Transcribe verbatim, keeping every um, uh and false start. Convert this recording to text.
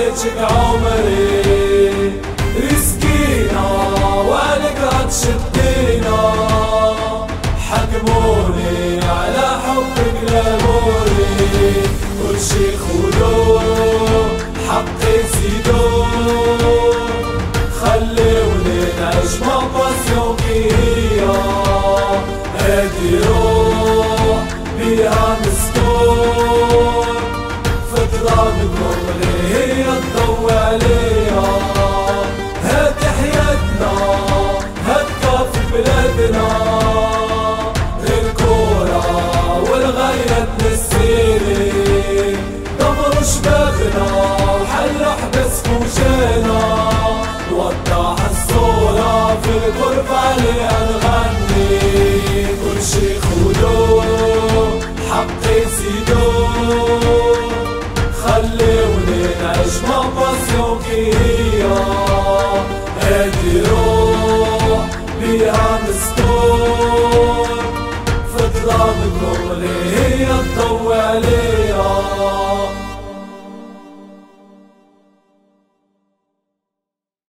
عليك بعمري، رزقينا والك تشدينا، حكموني على حبك لاموري، كل شي خذوه حقي زيدوه، خلوني نعيش ما باسيون هي، هادي روح بيها مستور، فترة منكم اللي هي تضوي عليها، هادي حياتنا هكا في بلادنا، الكورة والغاية تنسيني، دمروا شبابنا وحلوا حبس فوجانا، وضح الصورة في الغربة اللي نغني، كل شي خذوه حقي زيدوه، خلوني نعيش ما باسيون هي، هادي روح بيها مستور، فترة منكم اللي هي تضوي عليه.